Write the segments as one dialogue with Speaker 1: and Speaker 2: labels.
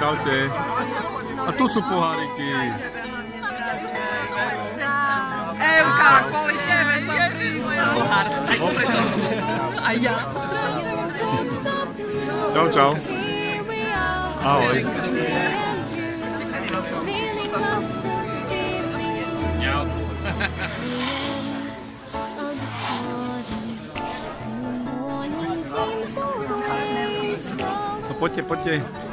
Speaker 1: čaute. A tu sú poháriky.
Speaker 2: Evka, kvôli tebe som prišla. Pohár, aj to preto. Aj ja.
Speaker 1: Čau, čau. Ahoj. No poďte, poďte.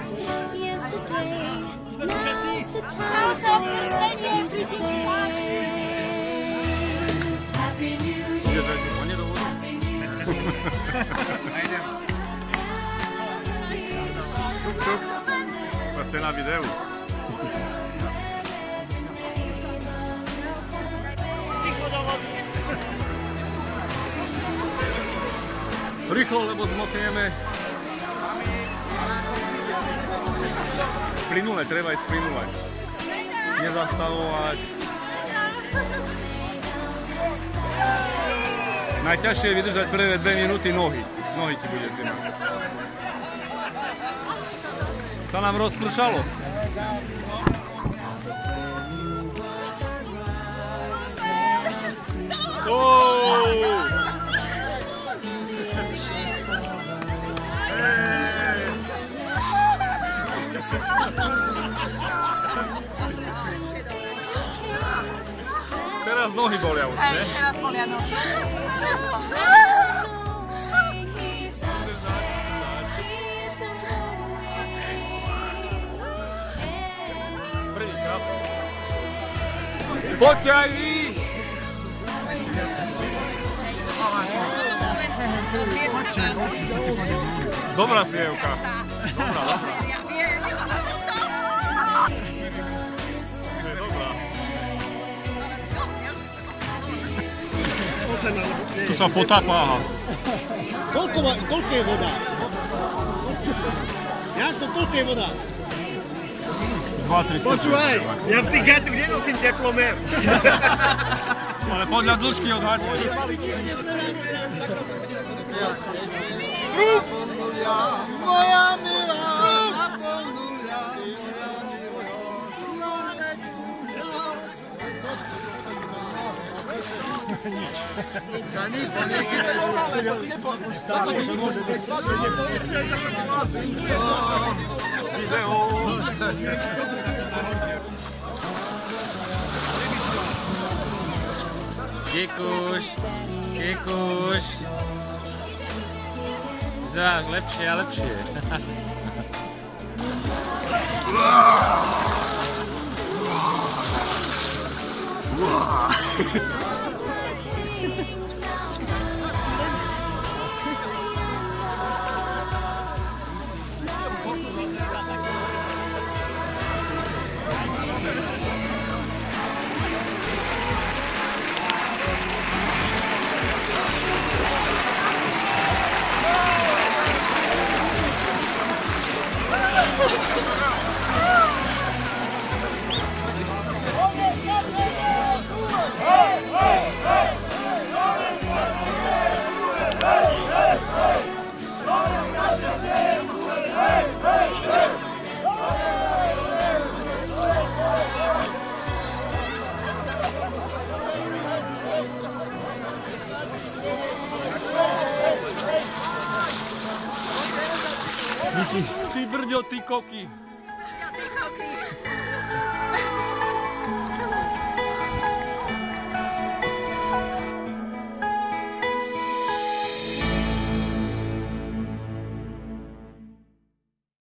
Speaker 1: Šup, šup. Pa ste na videu. Rýchlo, lebo zmokneme. Plynule, treba ísť plynule. Nezastavovať. Najťažšie je vydržať prvé 2 minúty nohy. Nohy ti bude zima. Sa nám rozpršalo. Teraz nohy bolia už, ne?
Speaker 2: Teraz bolia nohy.
Speaker 1: Prvýkrát. Poďte aj vy! Dobrá si, Evka. Dobrá, dobrá. Tu sa potápá.
Speaker 3: Koľko je voda? Janko, koľko je voda?
Speaker 1: 2-3
Speaker 3: Počúvaj, ja v tých gaťoch nenosím teplomer.
Speaker 1: Ale podľa dĺžky odhadne.
Speaker 3: Trup! Moja milá! Trup! Za nič, to
Speaker 1: Video.
Speaker 4: Kikuš, Kikuš. Zráž lepšie a lepšie.
Speaker 1: Ty brďo, ty koky.